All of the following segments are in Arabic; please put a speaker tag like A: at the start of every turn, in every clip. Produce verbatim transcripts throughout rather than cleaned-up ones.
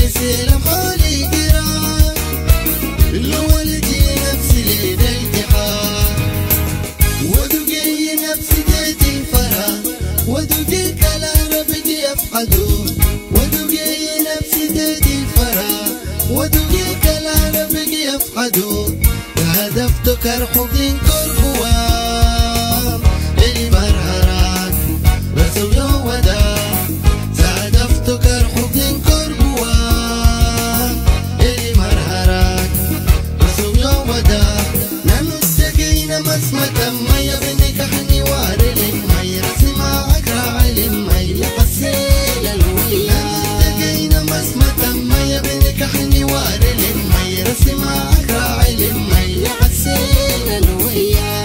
A: سلم حولي قرار لولدي نفسي ليل التحار ودقي نفسي ديتي فرح ودقي كلا ربي يفحدو ودقي نفسي ديتي فرح ودقي كلا ربي يفحدو هدفت كرحوكين كربوام اللي مرهرات رسول ودا هدفت كرحوكين كربوام اللي مرهرات رسول ودا نمستقين مسمة ما يبني كحني وارلين ما يرسم أكرع لما يقسيل الويا نمستقين مسمة ما يبني كحني وارلين ما يرسم أكرع لما يقسيل الويا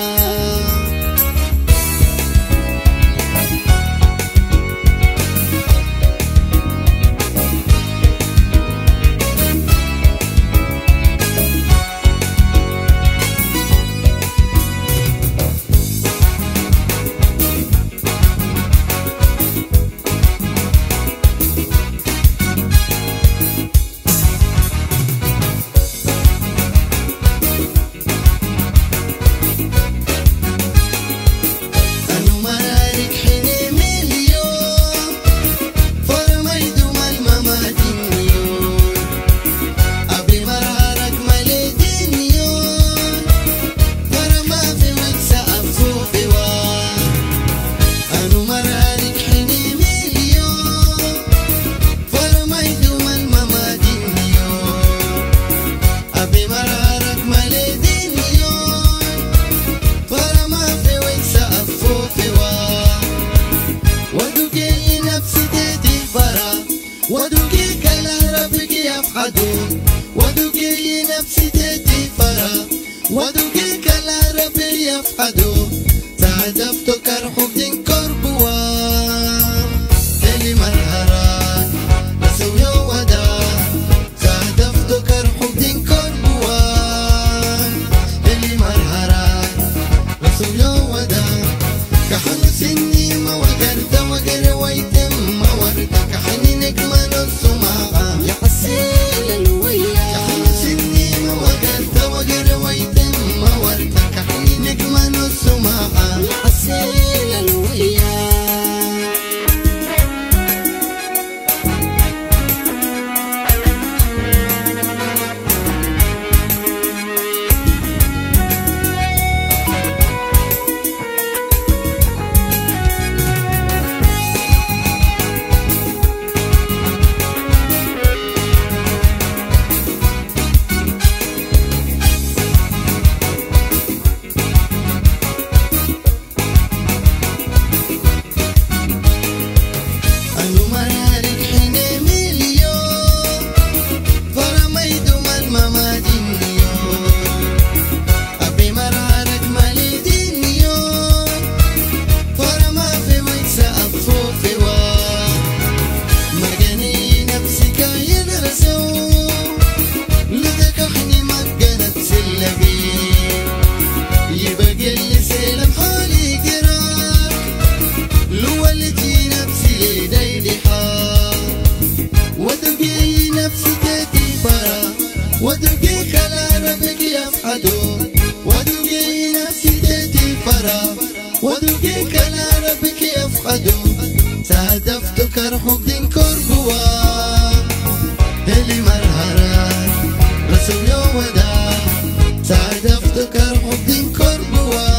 A: ودقي كلا ربك يفحدو ودقي نفسي تدي فرح ودقي كلا ربك يفحدو تعدفت كرحوك دين كربوان اللي مرهران رسول ودا تعدفت كرحوك دين كربوان اللي مرهران رسول ودا كحل سني ما وقرت وقر ويتم ما ورد كحنينك ما نصمها يا حسين الويا كحل سني ما وقرت وقر ويتم ما ورد كحنينك ما نصمها يا حسين الويا ودقي كلا ربك يفحدو ودقي نفسي تدي فرح ودقي كلا ربك يفحدو تهدفت كرحوك دين كربوان اللي مرهران رسول ودا تهدفت كرحوك دين كربوان